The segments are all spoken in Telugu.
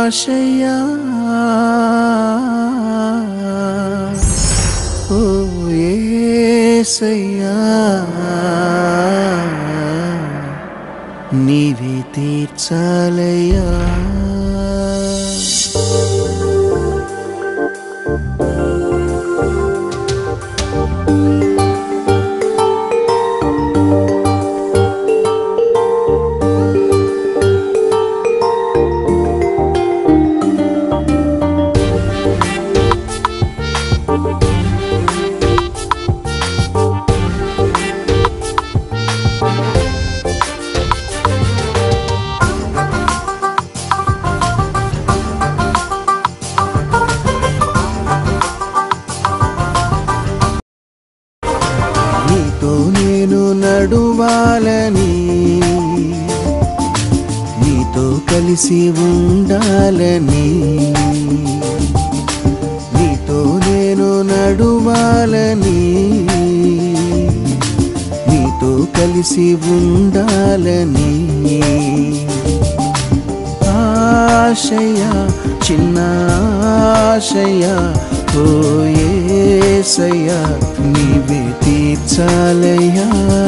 ఆశయా ఓ యేసయ్యా నీవే తీర్చాలయ్యా నడువాలని నీతో కలిసి ఉండాలని నీతో నేను నడువాలని నీతో కలిసి ఉండాలని ఆశయా చిన్న ఆశయా ఓ యేసయ్యా నీవే తీర్చాలయ్యా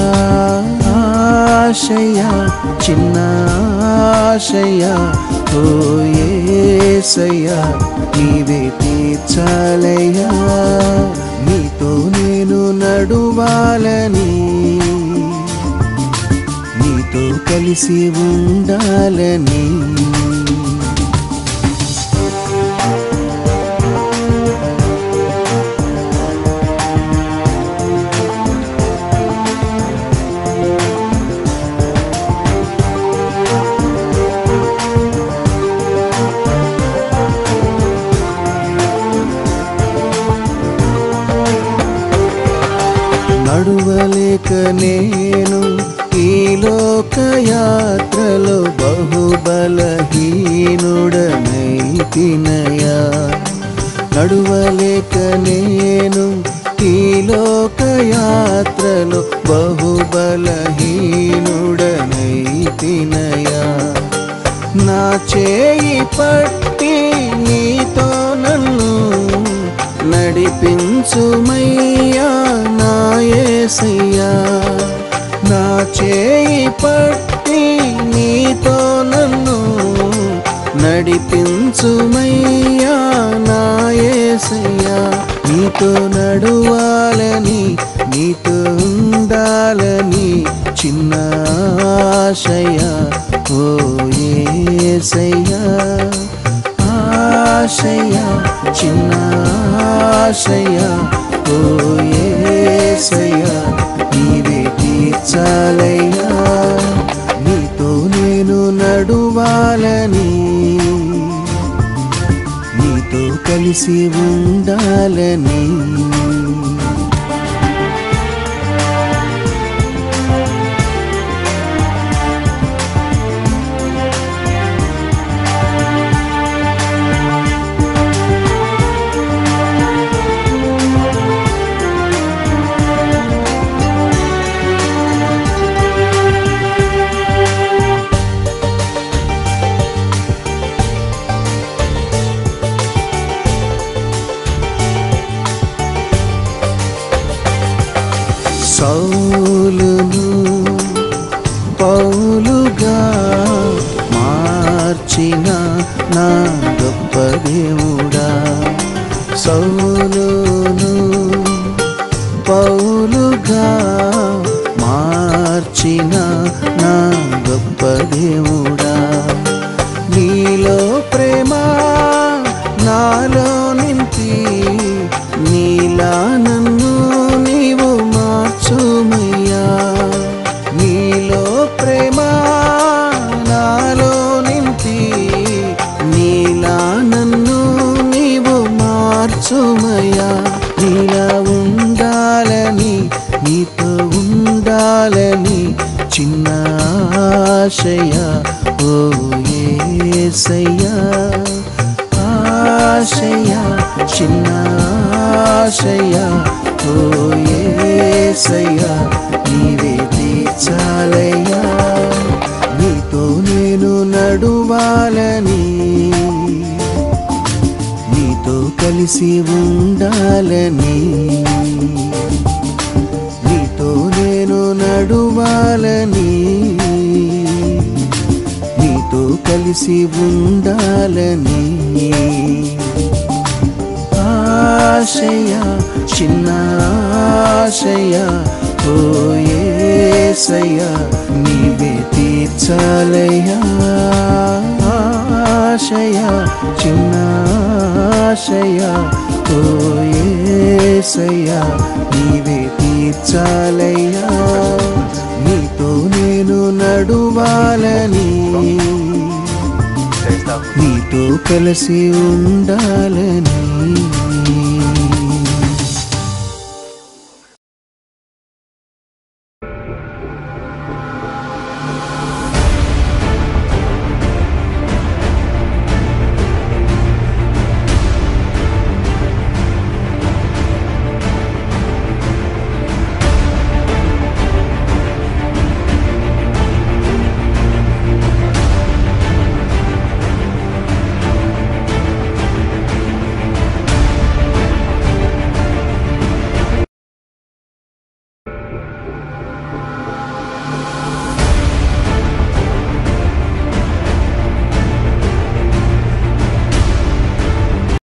ఆశయా చిన్న ఆశయా ఓ యేసయ్యా నీవే తీర్చాలయ్యా నీతో నేను నడువాలని నీతో కలిసి ఉండాలని నడువలేక నేను ఈ లోకయాత్రలో బహుబలహీనుడనైతినయా నడువలేక నేను ఈ లోకయాత్రలో బహుబలహీనుడనైతినయా నా చేయి పట్టి నీతో నన్ను నడిపించుమయ్యా నా యేసయ్యా నా చేయి పట్టి నీతో నన్ను నడిపించుమయ్యా నా యేసయ్యా నీతో నడువాలని నీతో ఉండాలని చిన్న ఆశయా ఓ యేసయ్యా ఆశయా చిన్న ఆశయా ఓ యేసయ్యా నీవే తీర్చాలయ్యా నీతో నేను నడువాలని నీతో కలిసి ఉండాలని సౌలును పౌలుగా మార్చిన నా గొప్ప దేవుడా సౌలును పౌలుగా మార్చిన నా గొప్ప దేవుడా నీలో ప్రేమ నాలో నింపి నీలా నన్ను నీవు మార్చుమయ్యా నీలో ప్రేమ నాలో నింపి నీలా నన్ను నీవు మార్చుమయ్యా నీలా ఉండాలని నీతో ఉండాలని చిన్న ఆశయా ఓ యేసయ్యా ఆశయా చిన్న ఆశయా ఓ యేసయ్యా నీవే తీర్చాలయ్యా నీతో నేను నడువాలని కలిసి ఉండాలని, నీతో నేను నడువాలని, నీతో కలిసి ఉండాలని ఆశయ, చిన్న ఆశయ, ఓ యేసయ్య నీవే తీర్చాలయ్యా. ఆశయ, చిన్న ఆశయ, ఓ యేసయ్య నీవే తీర్చాలయ్యా. నీతో నేను నడువాలని, నీతో కలిసి ఉండాలని.